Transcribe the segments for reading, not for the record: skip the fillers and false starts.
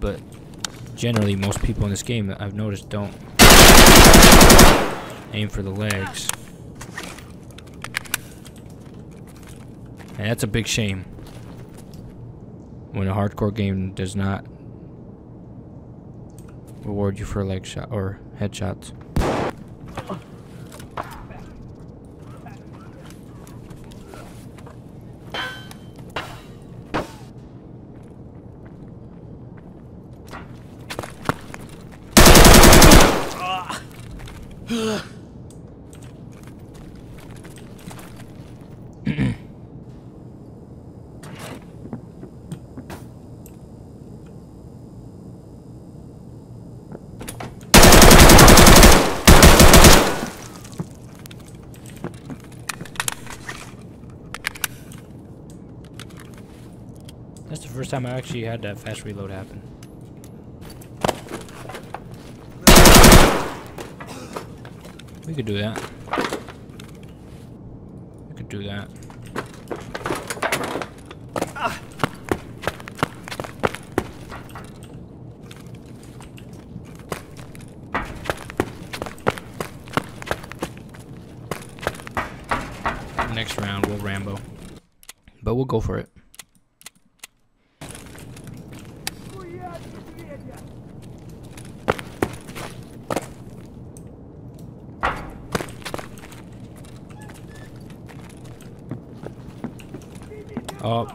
but generally most people in this game I've noticed don't aim for the legs. And that's a big shame when a hardcore game does not reward you for a leg shot or headshots. That's the first time I actually had that fast reload happen. We could do that. We could do that. Next round, we'll Rambo. But we'll go for it. Oh.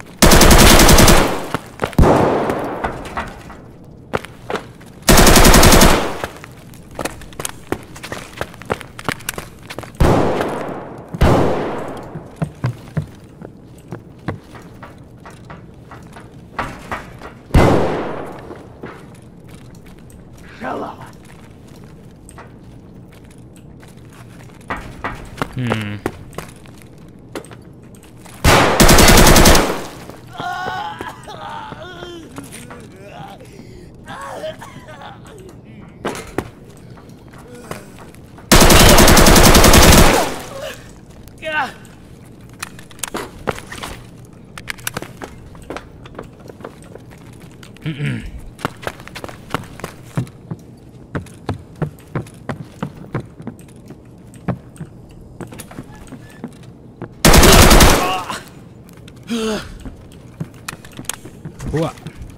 What?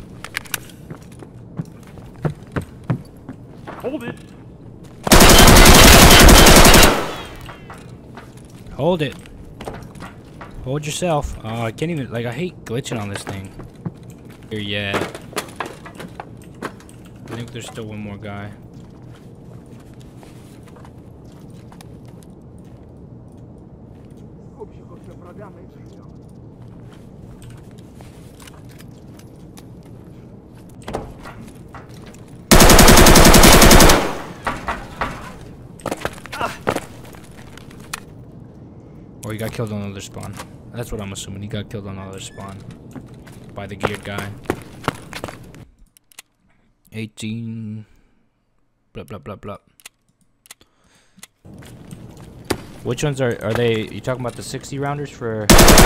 Hold it. Hold it. Hold yourself. Oh, I can't even, like, I hate glitching on this thing. Here yet. I think there's still one more guy. Or he got killed on another spawn. That's what I'm assuming. He got killed on another spawn. By the geared guy. 18. Blah, blah, blah, blah. Which ones are they? You talking about the 60 rounders for?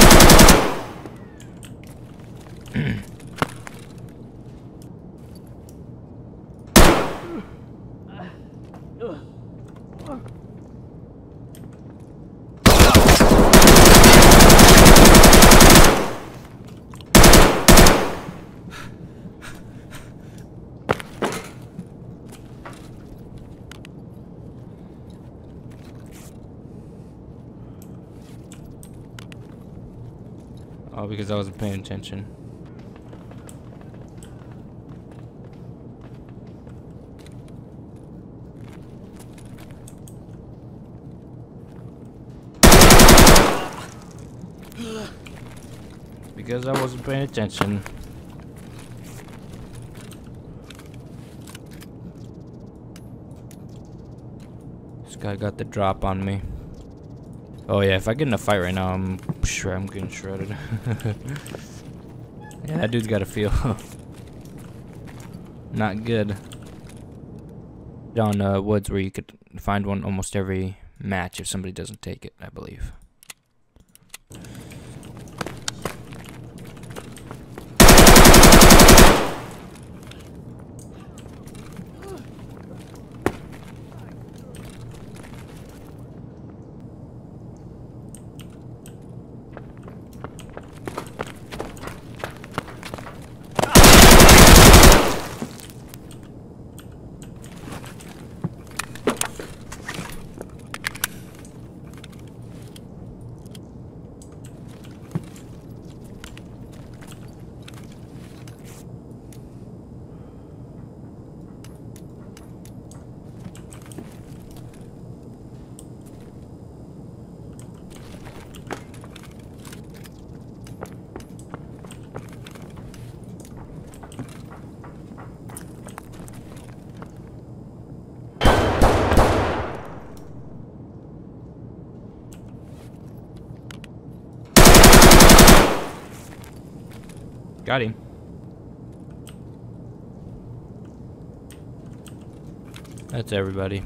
Oh, because I wasn't paying attention. Because I wasn't paying attention. This guy got the drop on me. Oh yeah, if I get in a fight right now, I'm getting shredded. Yeah, that dude's got a feel. Not good. Down woods where you could find one almost every match if somebody doesn't take it, I believe. Got him. That's everybody.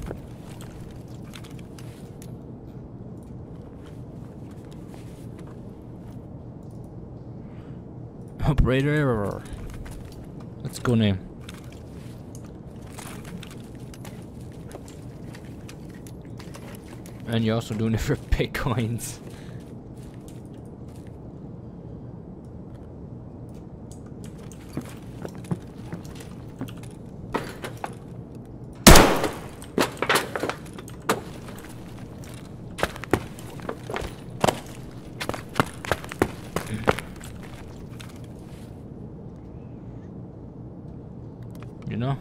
Operator error. Let's go name. And you're also doing it for Bitcoins. You know?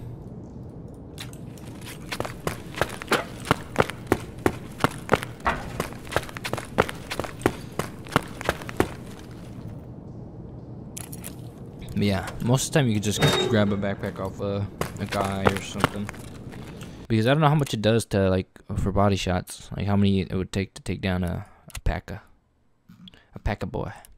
But yeah, most of the time you can just grab a backpack off a guy or something. Because I don't know how much it does to, like, for body shots. Like how many it would take to take down a packer boy.